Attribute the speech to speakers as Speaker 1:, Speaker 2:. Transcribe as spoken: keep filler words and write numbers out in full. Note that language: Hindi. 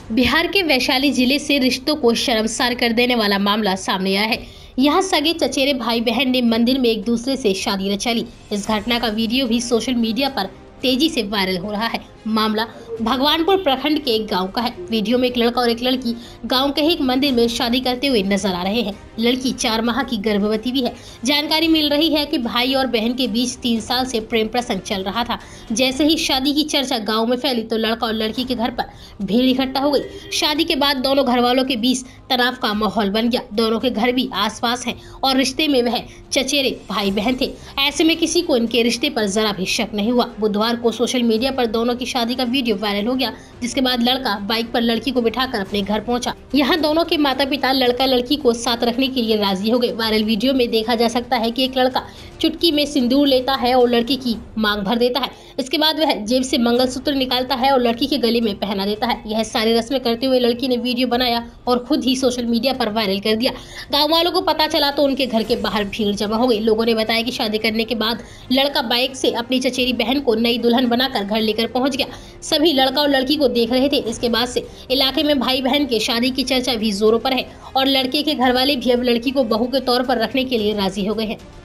Speaker 1: बिहार के वैशाली जिले से रिश्तों को शर्मसार कर देने वाला मामला सामने आया है। यहाँ सगे चचेरे भाई बहन ने मंदिर में एक दूसरे से शादी रचा ली। इस घटना का वीडियो भी सोशल मीडिया पर तेजी से वायरल हो रहा है। मामला भगवानपुर प्रखंड के एक गांव का है। वीडियो में एक लड़का और एक लड़की गांव के ही एक मंदिर में शादी करते हुए नजर आ रहे हैं। लड़की चार माह की गर्भवती भी है। जानकारी मिल रही है कि भाई और बहन के बीच तीन साल से प्रेम प्रसंग चल रहा था। जैसे ही शादी की चर्चा गांव में फैली तो लड़का और लड़की के घर पर भीड़ इकट्ठा हो गई। शादी के बाद दोनों घर वालों के बीच तनाव का माहौल बन गया। दोनों के घर भी आसपास हैं और रिश्ते में वह चचेरे भाई बहन थे। ऐसे में किसी को इनके रिश्ते पर जरा भी शक नहीं हुआ। बुधवार को सोशल मीडिया पर दोनों की शादी का वीडियो वायरल हो गया, जिसके बाद लड़का बाइक पर लड़की को बिठाकर अपने घर पहुंचा। यहाँ दोनों के माता पिता लड़का लड़की को साथ रखने के लिए राजी हो गए। वायरल वीडियो में देखा जा सकता है कि एक लड़का चुटकी में सिंदूर लेता है और लड़की की मांग भर देता है। इसके बाद वह जेब से मंगलसूत्र निकालता है और लड़की के गले में पहना देता है। यह सारी रस्में करते हुए लड़की ने वीडियो बनाया और खुद ही सोशल मीडिया पर वायरल कर दिया। गाँव वालों को पता चला तो उनके घर के बाहर भीड़ जमा हो गई। लोगों ने बताया कि शादी करने के बाद लड़का बाइक से अपनी चचेरी बहन को नई दुल्हन बनाकर घर लेकर पहुंच गया। सभी लड़का और लड़की को देख रहे थे। इसके बाद से इलाके में भाई बहन के शादी की चर्चा भी जोरों पर है और लड़के के घर वाले भी अब लड़की को बहू के तौर पर रखने के लिए राजी हो गए हैं।